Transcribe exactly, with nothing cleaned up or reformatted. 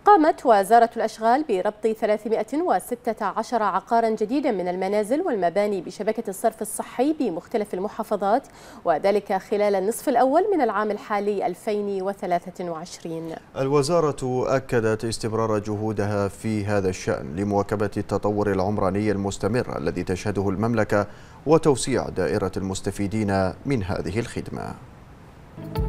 قامت وزارة الأشغال بربط ثلاثمائة وستة عشر عقارا جديدا من المنازل والمباني بشبكة الصرف الصحي بمختلف المحافظات، وذلك خلال النصف الأول من العام الحالي ألفين وثلاثة وعشرين. الوزارة أكدت استمرار جهودها في هذا الشأن لمواكبة التطور العمراني المستمر الذي تشهده المملكة وتوسيع دائرة المستفيدين من هذه الخدمة.